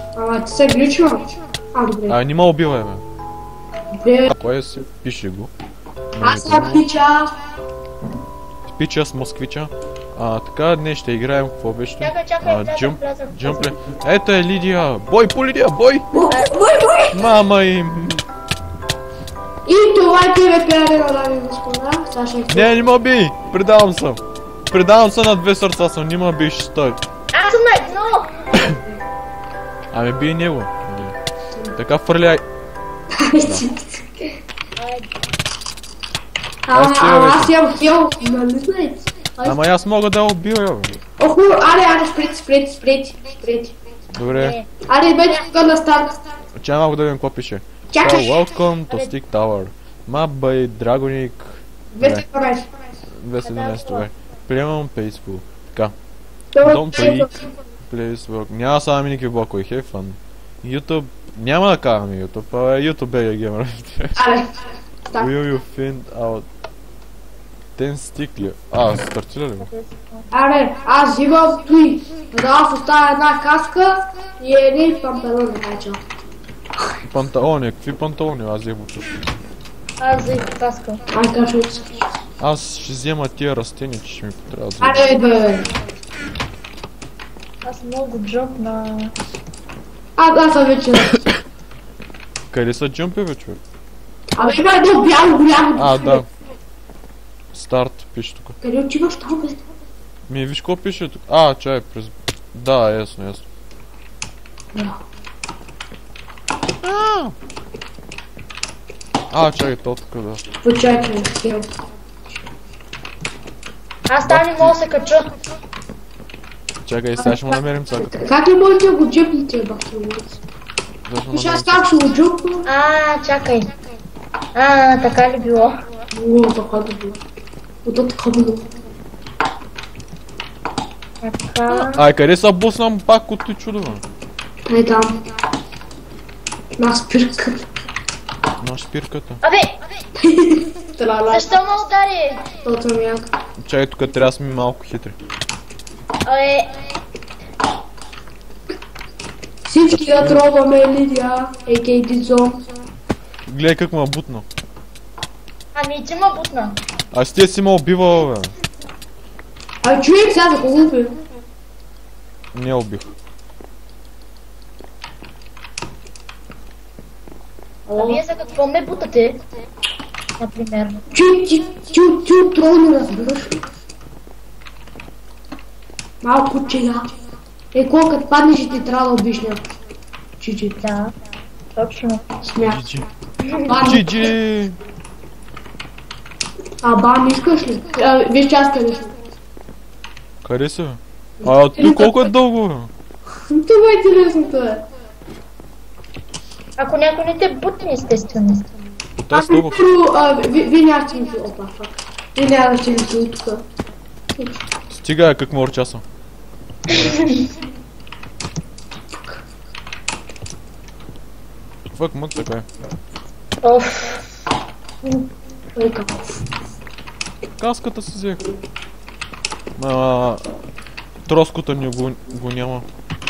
Ама ти се гличва. Добре. Не ме убивай, бе. Добре. Кой си? Пиши го. Аз съм пича. Пича с москвича. Така, днес ще играем, какво беше? Чакай, Джъмпле. Ето е Лидия! Бой по Лидия, бой! Бой! Мама им! И това е PvP-арена, дами и господа. Саша Не ме бий! Предавам се! Предавам се на 2 сърца съм, не ме бий, ще стой. Аз съм на едно! Ами бий него. Така фърляй. Аз ям хил, нали знаете? Ама аз мога да убия, бе. Оху, аре, сприти. Добре. Аре, вече тук на старт. Чай малко да видим какво пише. Чакай. Welcome to Stick Tower. Map by Dragonik. 212. 217, добре. Приемам Peaceful. Така. Don't Don't break. Please work. Няма сега ми никакви блокове, have fun. YouTube... Няма да караме YouTube, а YouTube е геймерите. Аре, так. Will you find out... 10 стикли. Стартира ли го? Аре, аз взимам той. Да аз оставя една каска и едни панталони начал. Панталони, какви панталони? Аз взех бутушки. Аз взех каска. Ай, кажу. Аз ще взема тия растения, че ще ми потрябват. Аре, бе. Аз много джъмпна. Аз съм вече. Къде са джъмпи, бе, човек? Абе, има едно бяло голямо. Да. Старт пише тук. Къде отиваш там, бе? Виж какво пише тук. Чай, през... Да, ясно. Чакай, то тук, да. Почакай, хил. Аз там не мога да се кача. Чакай, сега ще му намерим цаката. Как ли можете да го джъпните, бахте улица? Виж, аз как ще го джъпна? Чакай. Така ли било? Така да било. Ото така било. Така. Къде са буснам пак от ти чудо, бе? Ай там. На спирката. На спирката. Абе, Трала. защо ме удари? Тото ми як. Чакай, тук трябва да сме малко хитри. Абе, Всички да тробваме Лидия, a.k.a. Дизо. Гледай как ме бутна. ами ти ме бутна. Аз тия си ме убивал, бе. Човек сега за кого убил? Не убих. А вие за какво ме бутате? Например. Ти от трол не разбираш ли? Малко чега. Колко като паднеш и ти трябва да убиш някой. Чичи. Да, точно. Смях. Джиджи! Бам, искаш ли? Виж, че аз къде съм. Къде си, бе? Ти колко е дълго, бе? Това е интересното, бе. Ако някой не те бутне, естествено. Та стълба. Вие нямате ми се... Опа, фак. Вие нямате ми се от тук. Стига, как ме орчаса. Фак, мък така е. Оф. Каската си взех. Троската ни го няма.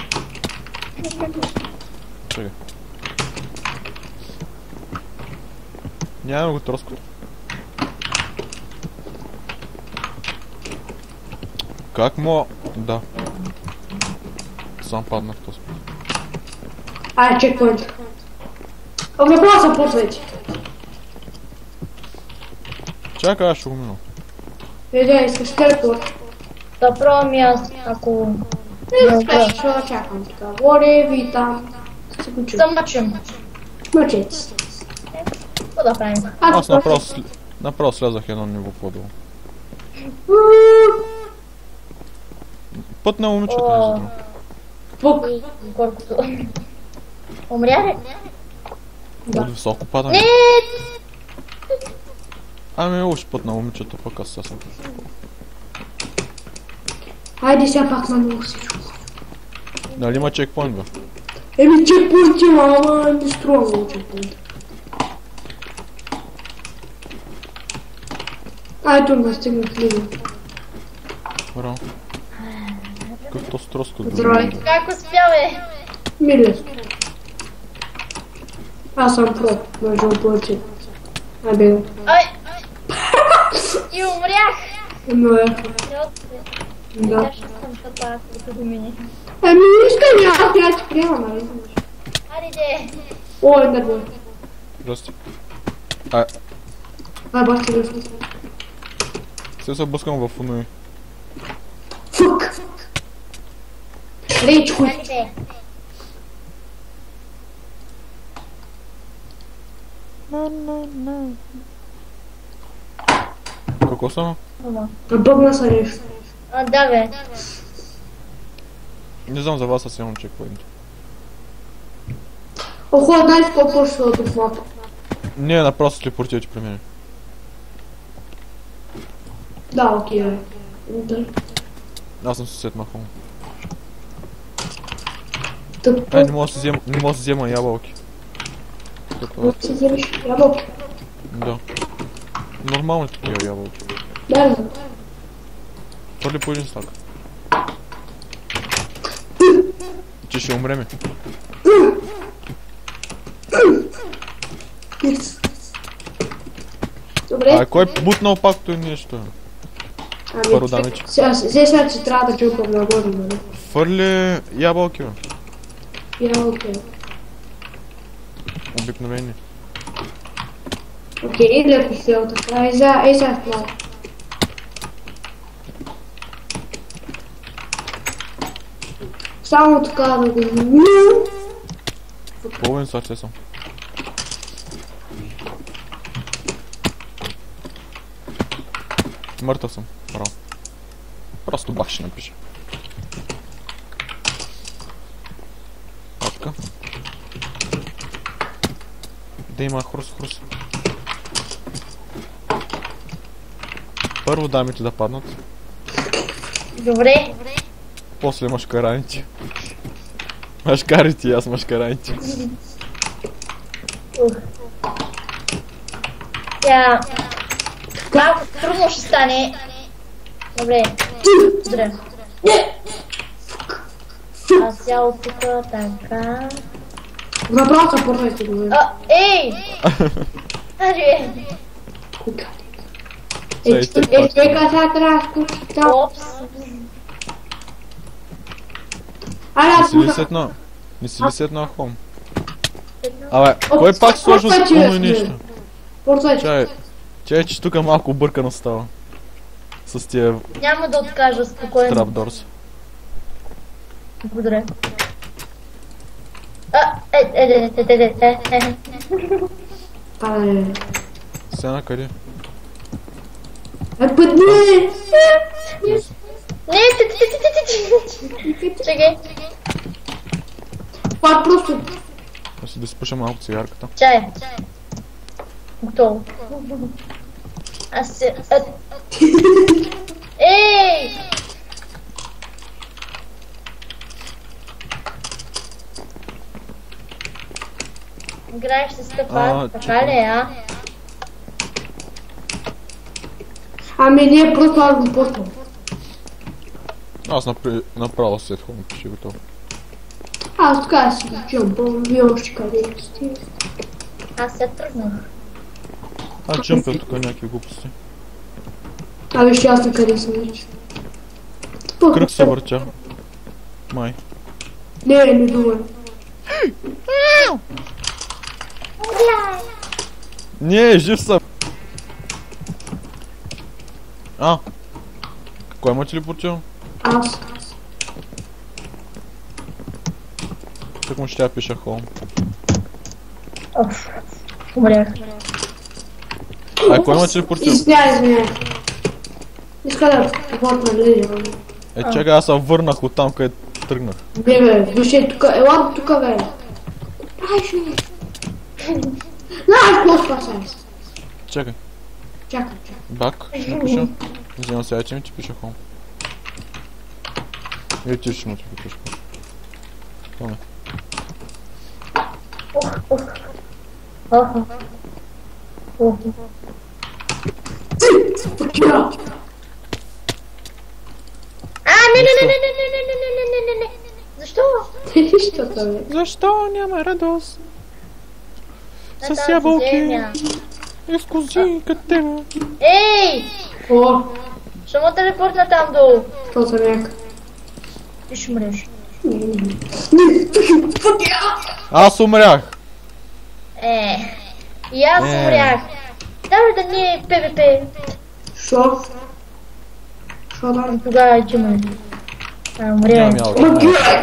Чакай. Нямаме го троската. Как му... Да. Сам паднах в този. Чекпоинт. Направо съм по-свечи. Чакай, аз ще го минам. Искаш телепорт. Да пробвам и аз, ако... Спеш, ще да чакам така. Воре, ви там. Се го чуя. Замъчим. Мъчец. Какво да правим? Аз направо слязах едно ниво по-долу. Път на момичета, не знам. Пук. Горкото. Умря ли? От високо падане. Не! Ами още път на момичета, пък аз съм. Хайде сега пак на много всичко. Нали има чекпоинт, бе? Чекпоинт има, ама не струва много чекпоинт. Тук стигнах Лидия. Браво. Както строско да Здравей. Как успя, бе? Милест. Аз съм про, между плачи. Ай, бега. Ай! И умрях! Но е. Да. Да. Ще съм така, като го мине. Ами, искай аз ти приема, нали? Ариде! О, енергия. Здрасти. Ай, бащи, лесно. Сега се блъскам в Унуи. Фук! Рейч хуй. Ариде! Какво само? Бъгна са нещо. Да бе. Не знам за вас, аз имам чекпоинт. Охо, знаеш какво почва от офлата? Не, направо се телепортирате при мен. Да, окей, бе. Да. Аз съм съсед на хом. Тъпо. Не мога да си взема ябълки. Какво? Си вземеш ябълки. Да. Нормални такива ябълки. Да, да. Хвърли по един стак. Че ще умреме. Добре. Кой е бутнал пак той нещо? Първо дамече. Сега че трябва да чупам нагоре, нали? Хвърли ябълки, бе. Ябълки. Обикновени. Окей, леко сел така. Ей сега в плава. Само така да го... Половин сърце съм. Мъртъв съм. Браво. Просто бах ще напиша. Пачка. Да има хрус. Първо дамите да паднат, Добре. после машкараните. Машкарите и аз машкараните. Тя... Малко трудно ще стане. Добре. Добре. Аз цяло тук така... Направо се първайте го, бе. Ей! Аре! Чека, сега трябва да скучи там. Опс. Айде, аз пуша. Не си ли седна хом? Абе, кой пак сложил с куно и нещо? Порцайче. Чай, че тук малко объркано става. С тия Няма да откажа спокойно. трапдорс. Благодаря. Айде. Сега къде? Пътни! Не, чакай. Това просто... Аз си да спуша малко цигарката. Чай. Готово. Аз се... Ей! Играеш с Стефан, така ли, а? Ами ние просто аз го портвам. Аз направо след хом, ще е готово. Аз така си джампам, вие още къде сте. Аз се тръгнах. Аз джампя тук някакви глупости. Абе ще аз на къде съм вече. Кръг се въртя. Май. Не думай. Не, жив съм. Кой ма телепортирал? Аз. Так му ще я пиша холм. Оф. Умрях. Кой ма телепортирал? Извиняй. Иска да върна леди. Чакай, аз се върнах от там, където тръгнах. Не бе, вижте тук, ела тук бе. Ай, ще. Знаеш какво спасай? Чакай. Чакай. Бак, ще напиша. Взимам сега, че ми ти пиша холм. И ти ще му ти пишеш холм. Защо? Защото бе. Защо няма радост? На С тази ябълки земя. и с кози като тебе. Ей! О, Ще му телепортна там долу. що съм яка. Ти ще умреш. Аз умрях. И аз умрях. Давай да не е ПВП. Що? Що да? Тогава че ме. Умри, Нямам бе. ялка. Ма гледай!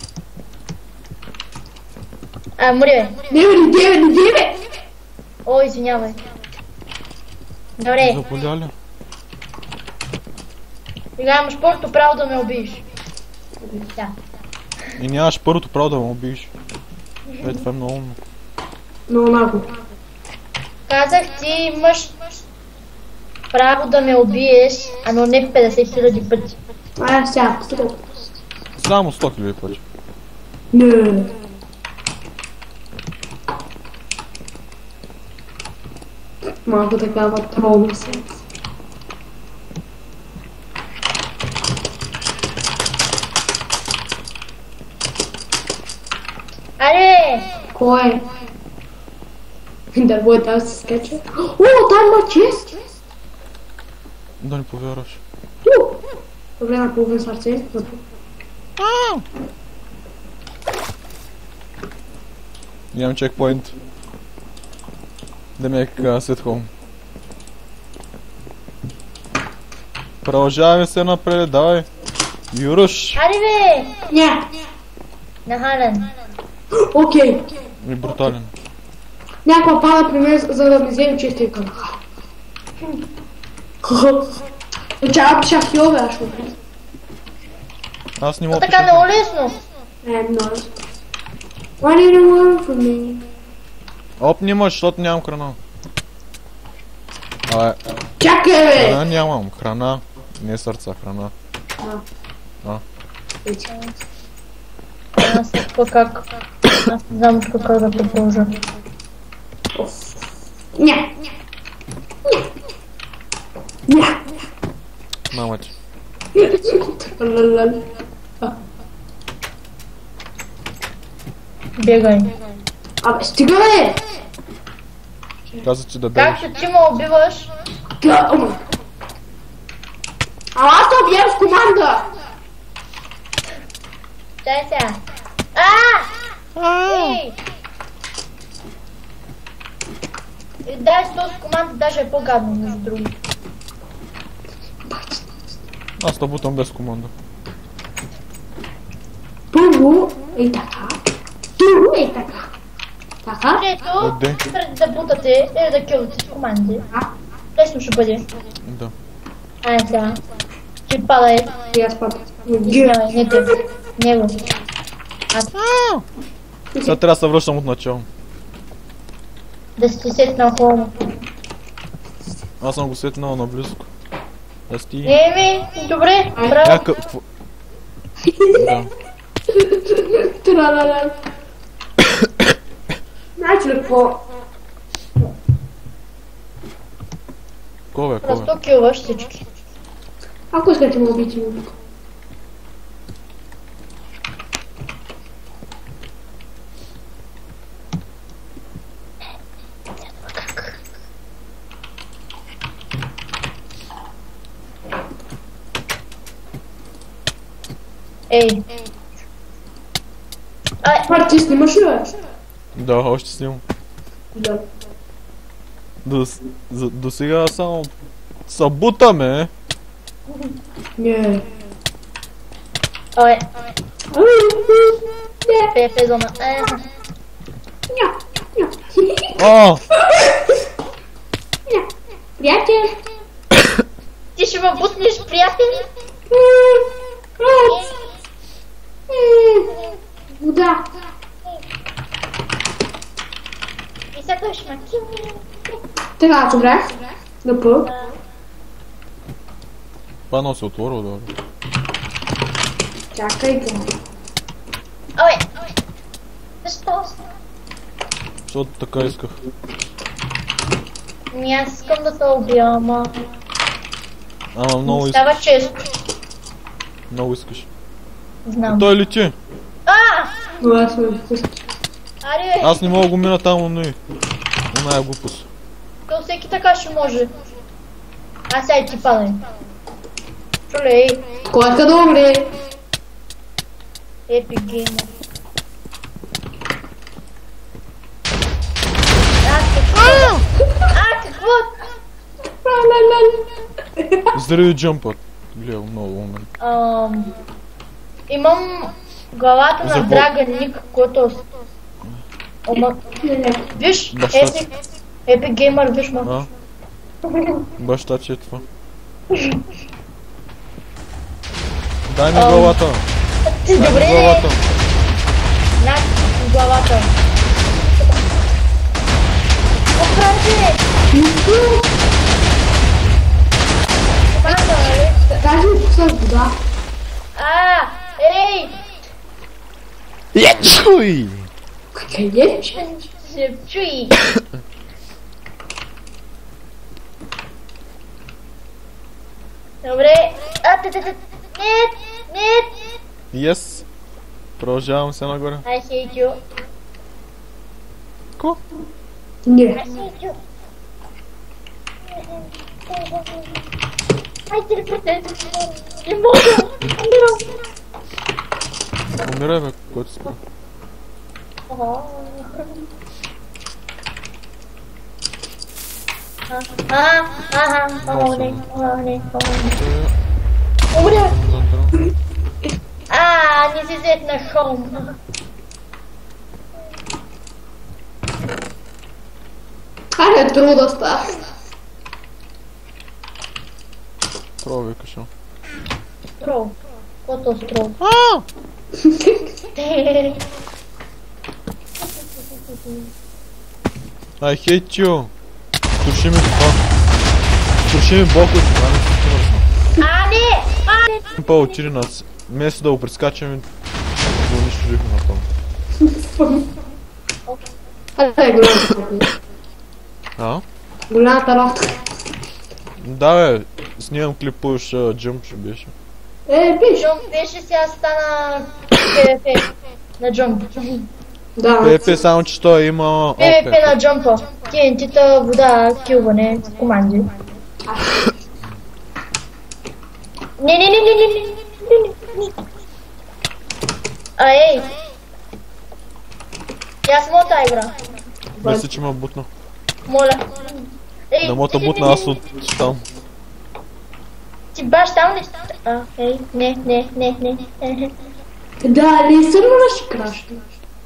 Умри, бе. Не бе, не бе! О, извинявай. Добре, Заболя ли? сега имаш първото право да ме убиеш. Да. И нямаш първото право да ме убиеш. Това е много умно. Много нагло. Казах ти имаш право да ме убиеш, но не 50 000 пъти. Ай, сега, стига. Само 100 000 пъти. Не. Малко такава тролна се. Аре! Кой е? Да бъде тази се скача. О, там има чест! Да не повярваш. Добре, на половин сърце. Нямам чекпоинт. Да ме е Sweet Home. Продължаваме се напред, давай. Юруш. Аре бе! Не. Нахален. Окей. И брутален. Някаква пада при мен, за да ми вземе чести канаха. Отчава пиша хилове, аз ще убре. Аз не То мога така много лесно. Много. Why did you learn from me? Оп, нямаш, защото нямам храна. Абе, Чакай, бе! храна нямам. Храна. Не сърца, храна. Аз какво как. Аз не знам как да продължа. Не. Не. Мама ти. Лалал. Бегай. Абе, стига, бе! Каза ти да бегаш. Както ти ме убиваш, Ама аз те убием с команда! дай сега. Ей! Дай с този команда даже е по-гадно, между другото. Аз да бутам без команда. Първо е така. Друго е така. Така? Трето, Къде? преди да бутате или да килвате с команди. Лесно ще бъде. Да. Ай сега. Ти падай. И аз падам. Извинявай, не те. Него. Сега трябва да се връщам от начало. Да си сетнал хора. Аз съм го сетнал наблизко. Аз ти... Добре, браво. Някакво... Да. Тралалал. Знаете ли какво? Кове, кове. Просто килваш всички. Ако искате ме убийте ми. Ей. Ай, Това ти снимаш ли, бе? Да, още снимам. Да. До сега само... Събутаме. Не. ой, Не. ПФ зона. Ня. Ня. А! Ня. Приятел. Ти ще ме бутнеш, приятели? Вода. И сега ще ме килне. Така, добре. На пъл. Пано се отворил, да. Чакайте. Ой, защо? Защото така исках. Аз искам да те убия, ама... Ама много искаш. Става често. Много искаш. Знам. Той лети. Но аз ме допусти. Аре, Аз не мога да го мина там, но и. Она е глупост. то всеки така ще може. Аз сега и ти падай. Чулей, Кой е добре? Epic Gamer. Какво? Заради джампът. Гледам много умен. Имам главата на Забо- Драган Ник, който е... Ома... Виж, Баща ти. Epic Gamer, виж ма. А? Баща ти е това. Дай ми главата. Ти Дай ми добре ли? главата. На главата. Покажи! Команда, нали? Даже ми пусна вода. Ей! Чуй! Къде? Се чуй! Добре. Нет! Yes. Продължавам се нагоре. I hate you. Ко? Не. I hate you. Ай, телепортайте. Не мога. Умирам. Умирай бе, който спа. Умря! Не си взет на шоу. Аре, трудно става. Трол викаш. Трол. Кото с трол. I hate you. Турши ми това. Турши ми блок от това. Не! Па отиде нас. Вместо да го прескачаме, го унищожихме на това. Аре, голямата. А? Голямата работа. Да бе, снимам клип по джъмп ще беше. Пиш. Джумп беше, сега стана PvP на джумп. Да. ПВП, само че той има PvP на джумпа. TNT-та, вода, килване, команди. Не. Ей! Аз мога тази игра. Мисля, че ме бутна. Моля. Ей, Не мога да бутна аз от там. Ти баш там ли? Ей, не. Да, ли сървъра ще крашне?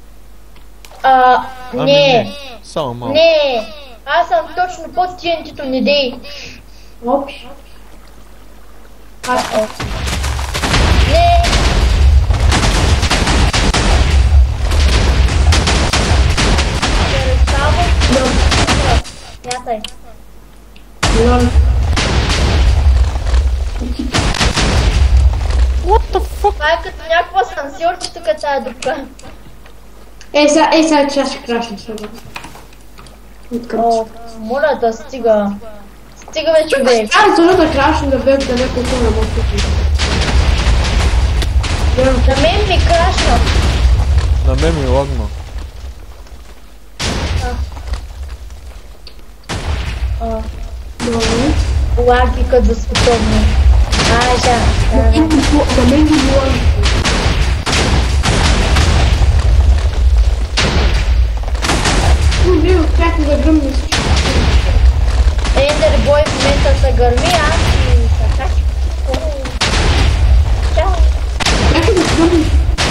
Не. Само малко. Не. Аз съм точно под TNT-то, не дей. Опиш. Не. Ятай. What the fuck? Това е като някаква сансьорче тук тази дупка. Сега че аз ще крашна сървъра. Моля да стига. Стига бе, човек. Зона да крашне да бе далеко от на моето. На мен ми крашна. На мен ми лагна. Лаги като за световни. На мен ги било. Не успях да гръмна всичко. Ендер бой в момента се гърми, аз и така. Чао. Нека да гръмна.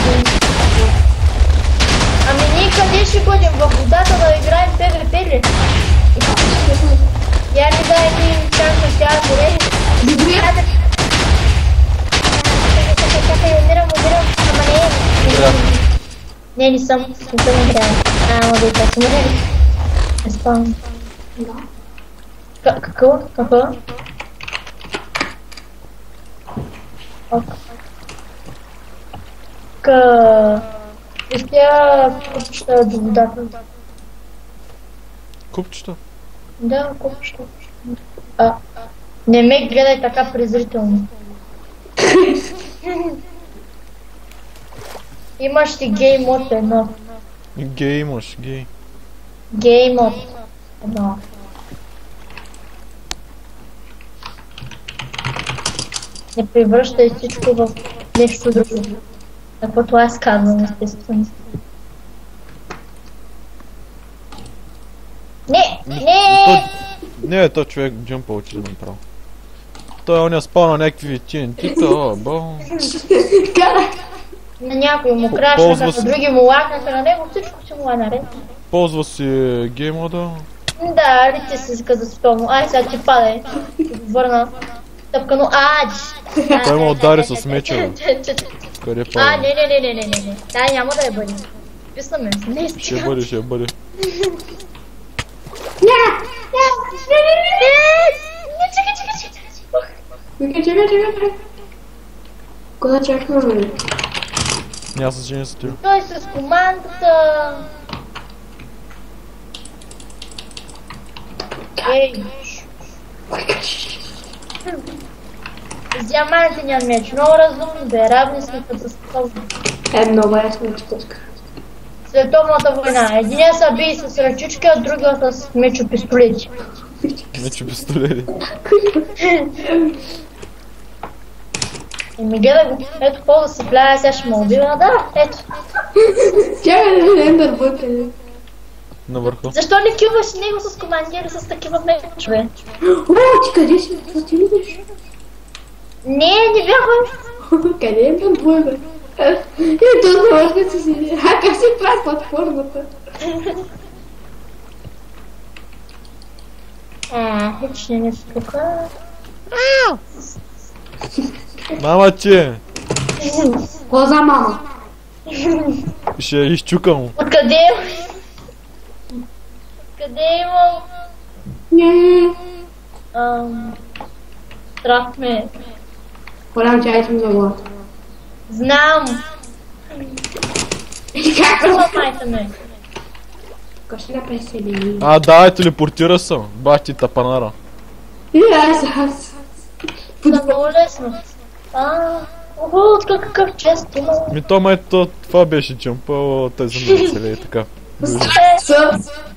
Ами ние къде ще ходим? В водата да играем PvP ли? Я ли да един шанс на тя горе? Добре. Чакай, умирам. Ама не. Не съм. Не съм играл. Ама да така съм умрели. Не спам. Какво? Пустя купчета до водата. Купчета? Да, купчета. Не ме гледай така презрително. Имаш ли гей мод едно? Гей имаш, гей. Гей мод едно. Не превръщай всичко в нещо друго. Каквото аз казвам, естествено. Не! Не! Не, то човек джъмпа очи да направо. Той оня спал на някакви TNT-та, бо. На някой му Ползва крашнаха, се. на други му лакнаха, на него всичко си му е наред. Ползва си геймода. Да, рите си каза спомно. Ай, сега ти падай. Върна. Тъпкано. Адж! Той му удари с меча, бе. Къде пада? Не. Тай няма да я бъде. Писна ме. Не, Ще бъде, ще бъде. Чакай. Кога чакаме? Няма с жени с тия. Той с командата. Ей. С диамантения меч. Много разумно да е. Равни сме катастрофа. Много ясно четочка. Световната война. Единия са бий с ръчички, а другия с мечопистолети. Мечо пистолети. Еми гледай го. Ето какво да се пляя, сега ще ме убива. Да, ето. Чакай да не да бъде. Навърху. Защо не кюваш него с командири с такива мечове? О, ти къде си? Какво ти видиш? Не бяха. Къде е там твой, бе? То завършва си си. А как си прави платформата? Хич не спука. Мама че! Какво за мама? Ще я изчукам. Откъде е? Откъде е имал? Не. Страх ме. Голям чай съм за главата. Знам. Как Това майта ме. Какво ще направи себе? А, да, телепортира съм. Бах ти тапанара. И аз. Да, много лесно. Ого, какъв чест има. Ми то май това беше джъмпа, той за мен целее така. С